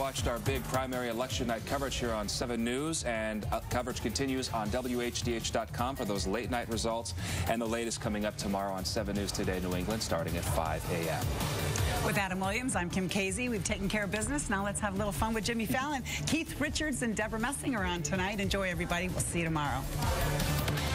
watched our big primary election night coverage here on 7 News, and coverage continues on WHDH.com for those late night results, and the latest coming up tomorrow on 7 News Today New England starting at 5 a.m. With Adam Williams, I'm Kim Casey. We've taken care of business. Now let's have a little fun with Jimmy Fallon. Keith Richards and Deborah Messing are on tonight. Enjoy, everybody. We'll see you tomorrow.